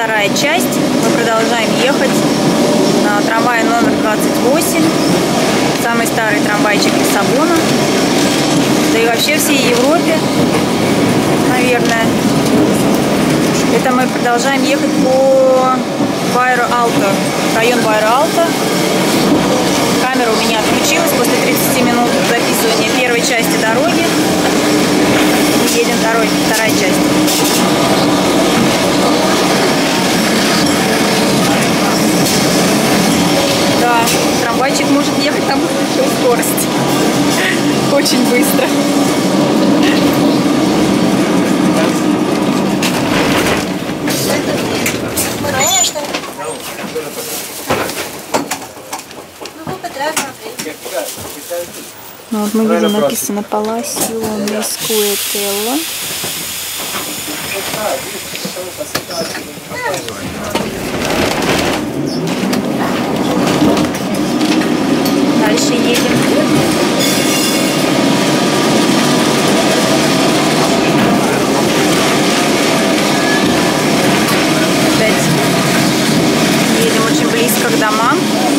вторая часть. Мы продолжаем ехать на трамвае номер 28. Самый старый трамвайчик Лиссабона. Да и вообще всей Европе, наверное. Это мы продолжаем ехать по Байро Алто. Район Байро Алто. Камера у меня отключилась после 30 минут записывания первой части дороги. Едем вторая часть. Да, трамвайчик может ехать на большой скорости. Очень быстро. Ну, вот мы видим, написано Palacio Mescuetella. Дальше едем. Опять едем очень близко к домам.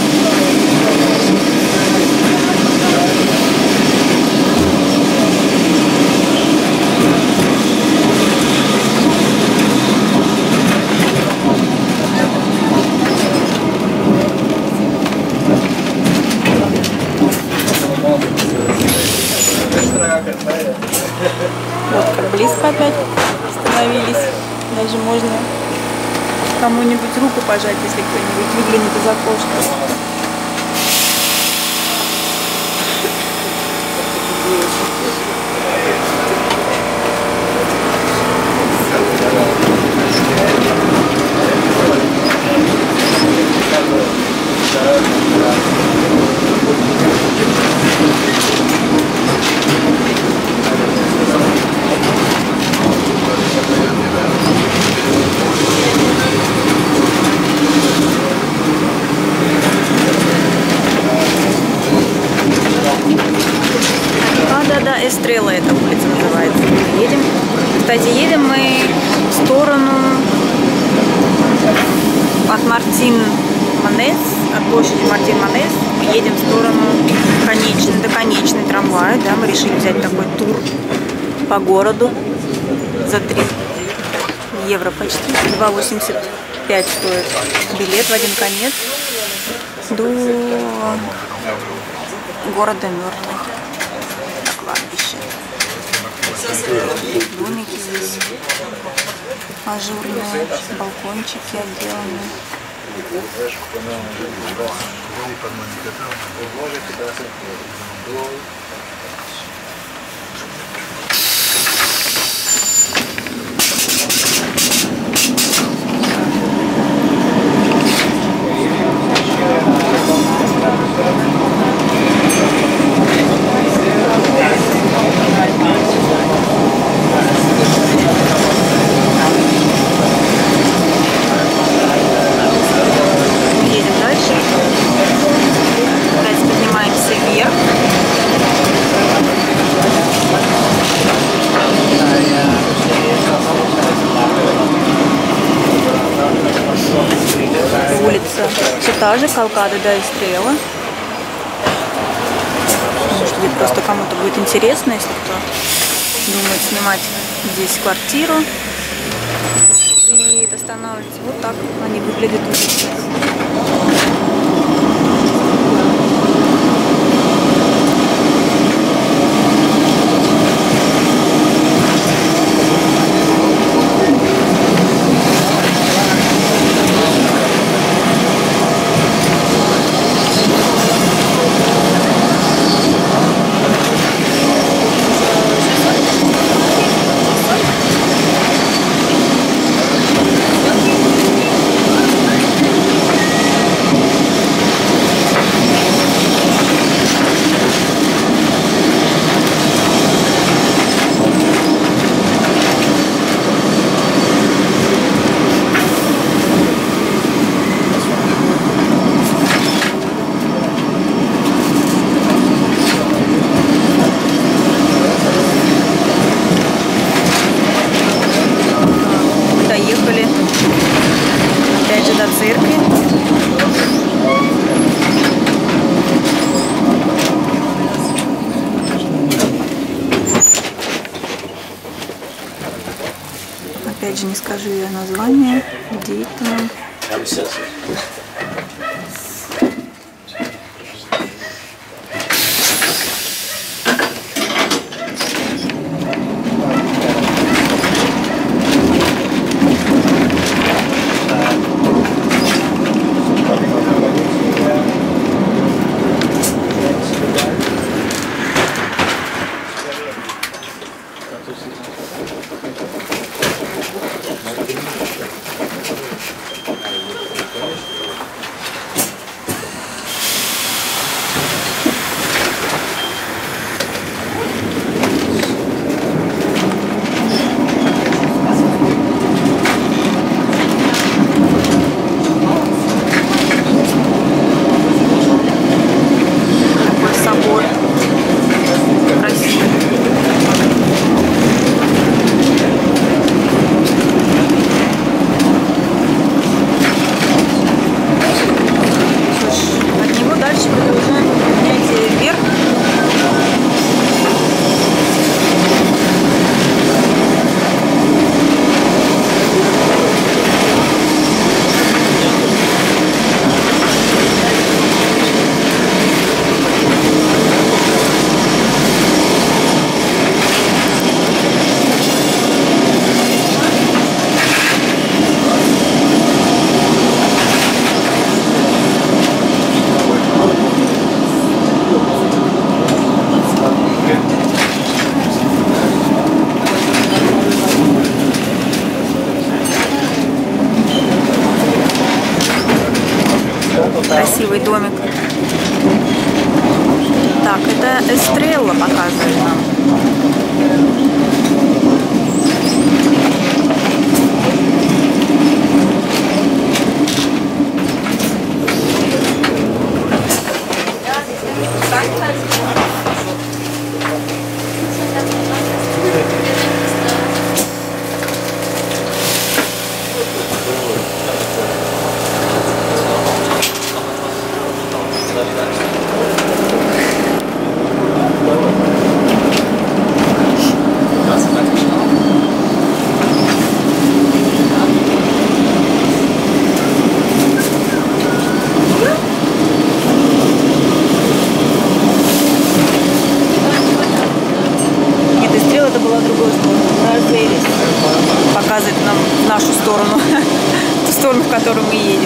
Вот как близко опять остановились. Даже можно кому-нибудь руку пожать, если кто-нибудь выглянет из окошка. Эстрелла эта улица называется. Едем. Кстати, едем мы в сторону от Мартин Манес, от площади Мартин Манес. Мы едем в сторону до конечной трамвая. Да, мы решили взять такой тур по городу за 3 евро почти. 2,85 стоит билет в один конец до города мертвых. Кладбище. Домики здесь ажурные, балкончики отделаны. Едем дальше. Опять поднимаемся вверх. Улица все та же, Калкада да Эстрелла. Может быть, просто кому-то будет интересно, если кто думает снимать здесь квартиру и останавливаться. Вот так они выглядят улицы. Опять же, не скажу ее название. Где это? Красивый домик. Так, это Эстрелла показывает нам. Показывает нам нашу сторону, ту сторону, в которую мы едем.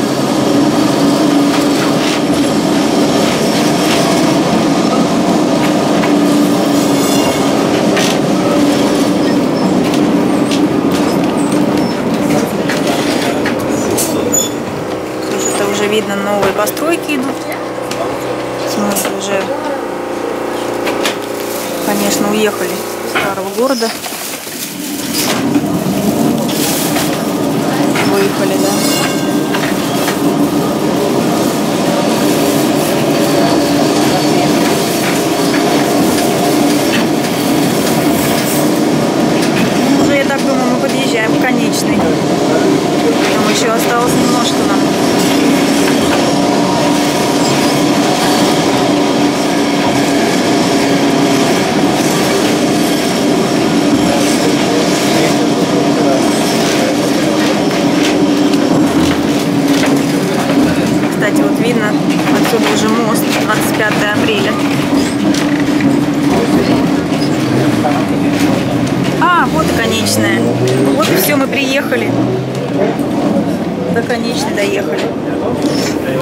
Слушай, это уже видно, новые постройки идут. Мы уже, конечно, уехали из старого города. Выехали, да. Уже, я так думаю, мы подъезжаем к конечной. Там еще осталось немножко нам. Кстати, вот видно, отсюда уже мост, 25 апреля. А, вот конечная. Вот и все, мы приехали. До конечной доехали.